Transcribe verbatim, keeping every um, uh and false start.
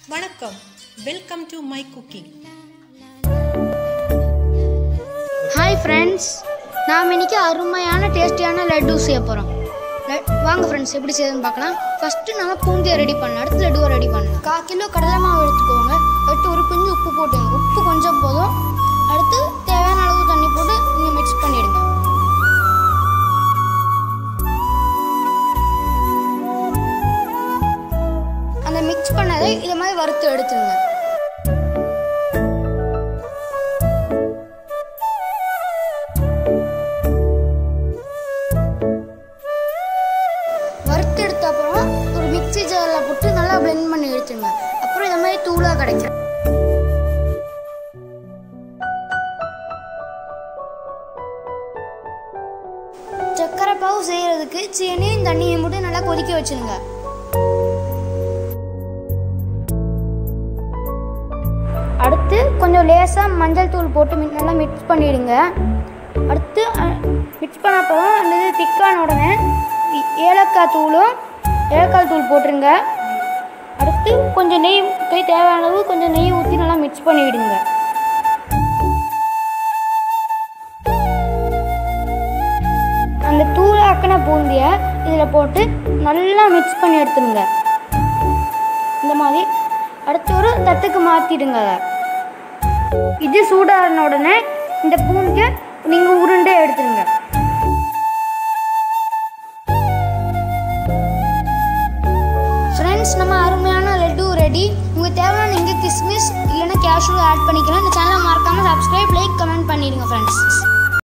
வணக்கம், welcome to my cooking. Hi friends, நாம் இன்றைக்கி அருமையான டேஸ்டியான லட்டு செய்ய போகிறோம். வாங்க ஃப்ரெண்ட்ஸ், எப்படி செய்யுதுன்னு பார்க்கலாம். ஃபஸ்ட்டு நம்ம பூந்தியை ரெடி பண்ணலாம், அடுத்து லட்டுவை ரெடி பண்ணலாம். கால் கிலோ கடலை மாவு எடுத்துக்கோங்க. அடுத்து ஒரு கொஞ்சம் உப்பு போட்டுங்க. உப்பு கொஞ்சம் போதும். அடுத்து தேவையான அளவு தண்ணி போட்டு நீங்கள் மிக்ஸ் பண்ணிவிடுங்க. அந்த மிக்ஸ் பண்ணதை இதை மாதிரி வறுத்து எடுத்துருங்க. வறுத்து எடுத்த அப்புறம் ஒரு மிக்ஸி ஜாரில் போட்டு நல்லா பிளெண்ட் பண்ணி எடுத்துருங்க. அப்புறம் இதை மாதிரி தூளாக கிடைக்கும். சக்கரை பாவு செய்யறதுக்கு சீனியும் தண்ணியும் போட்டு நல்லா கொதிக்க வச்சுருங்க. அடுத்து கொஞ்சம் லேசாக மஞ்சள் தூள் போட்டு நல்லா மிக்ஸ் பண்ணிவிடுங்க. அடுத்து மிக்ஸ் பண்ண அப்புறம் அந்த இது திக்கான உடனே ஏலக்காய் தூளும் ஏலக்காய் தூள் போட்டுருங்க. அடுத்து கொஞ்சம் நெய் கை தேவையான அளவு கொஞ்சம் நெய் ஊற்றி நல்லா மிக்ஸ் பண்ணிவிடுங்க. அந்த தூளாக்கின பூந்தியை இதில் போட்டு நல்லா மிக்ஸ் பண்ணி எடுத்துடுங்க. இந்த மாதிரி அடுத்து ஒரு தட்டுக்கு மாற்றிடுங்க. அதை இது சூடான உடனே இந்த பூந்தியை நீங்கள் உருண்டை எடுத்துருங்க. ஃப்ரெண்ட்ஸ், நம்ம அருமையான லட்டு ரெடி. உங்களுக்கு தேவையான நீங்கள் கிஸ்மிஸ் இல்லைன்னா கேஷ்யூ ஆட் பண்ணிக்கலாம். இந்த சேனலை மறக்காமல் சப்ஸ்கிரைப், லைக், கமெண்ட் பண்ணிடுங்க ஃப்ரெண்ட்ஸ்.